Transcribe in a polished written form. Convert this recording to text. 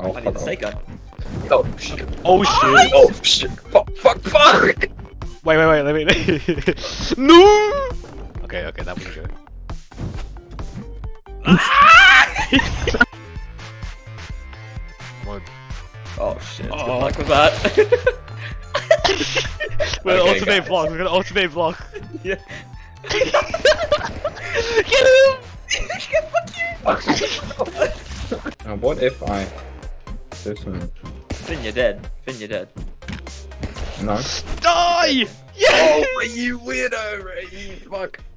Oh, I need the fuck snake gun. off. Oh shit. Oh shit. Oh shit. Fuck, fuck, fuck! Wait, let me. No! Okay, that was good. One. Oh shit. Good Oh. luck with that. We're gonna Okay, alternate guys. vlogs. We're gonna alternate vlogs. Yeah. Get him! Now what if I do some... Finn, you're dead. Finn, you're dead. No? Die! Yeah! Oh, you weirdo, Ray, you fuck.